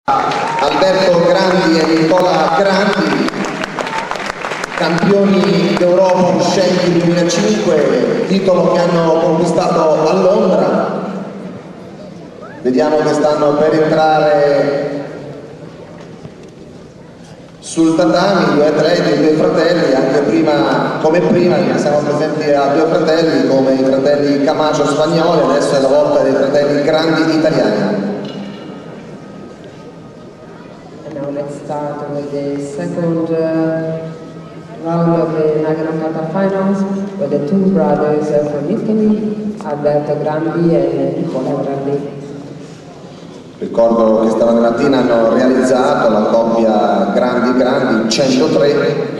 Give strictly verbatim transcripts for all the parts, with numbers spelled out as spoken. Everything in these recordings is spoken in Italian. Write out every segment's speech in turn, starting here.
Alberto Grandi e Nicola Grandi, campioni d'Europa uscenti duemilacinque, titolo che hanno conquistato a Londra. Vediamo che stanno per entrare sul tatami due atleti, due fratelli, anche prima, come prima, siamo presenti a due fratelli come i fratelli Camacho spagnoli, adesso è la volta dei fratelli Grandi italiani. And now let's start with the second uh, round of the Nagano Kata finals with the two brothers uh, from Italy, Alberto Grandi e Nicola Grandi. Ricordo che stamattina hanno realizzato la coppia Grandi Grandi centotré.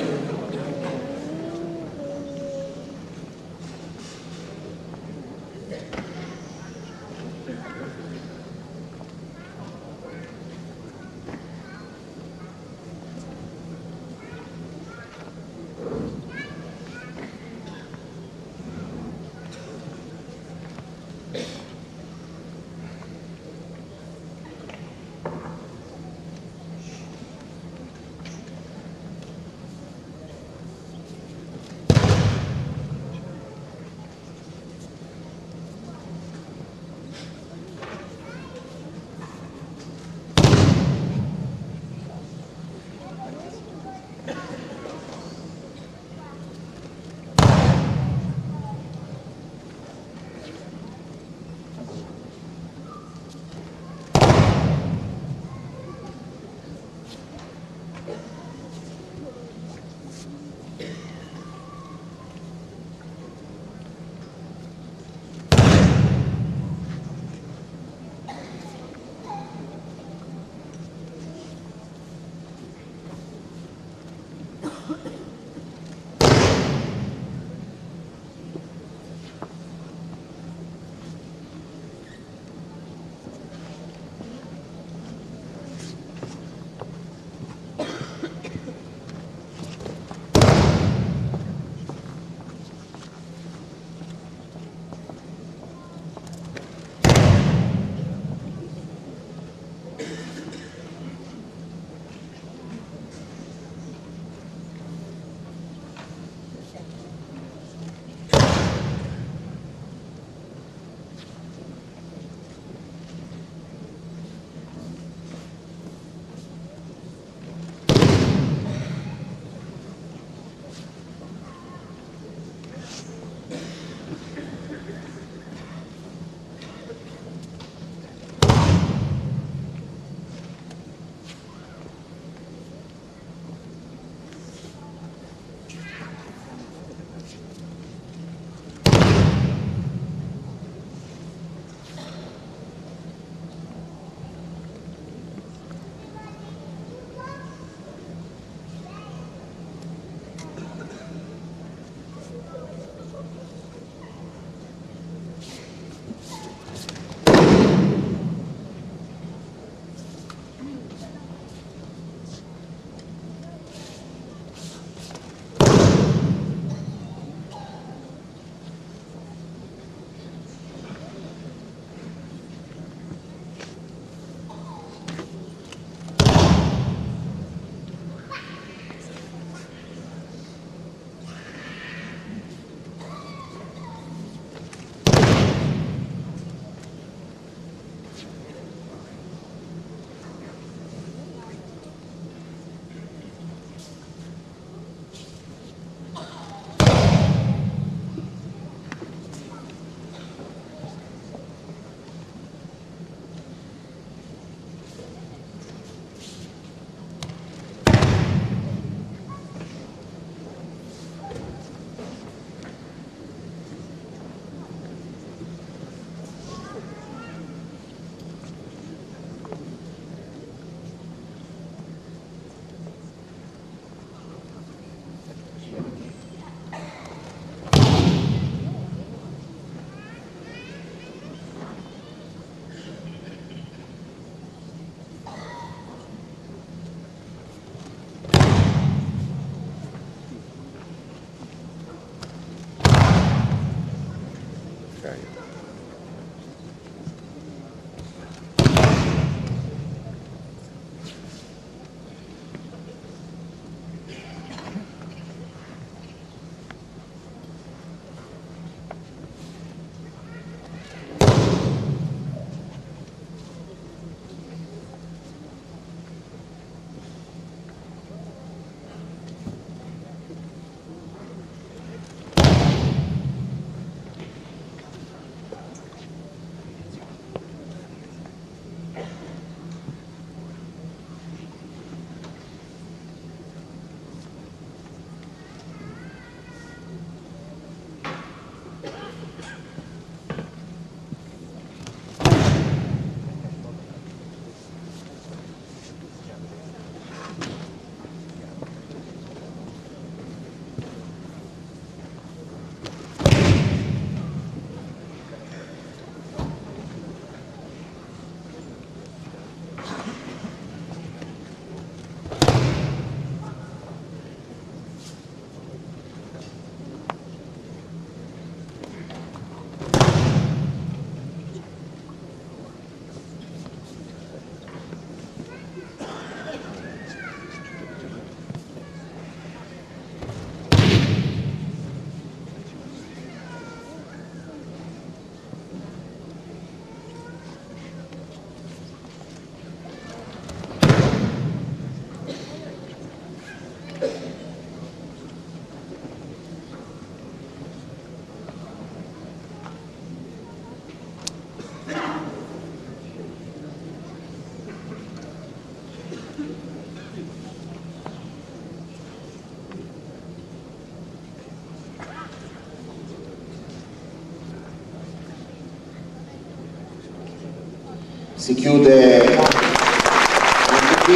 si chiude anche qui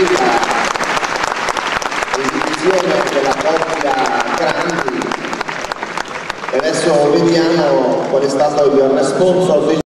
l'esibizione della coppia Grandi e adesso vediamo qual è stato il responso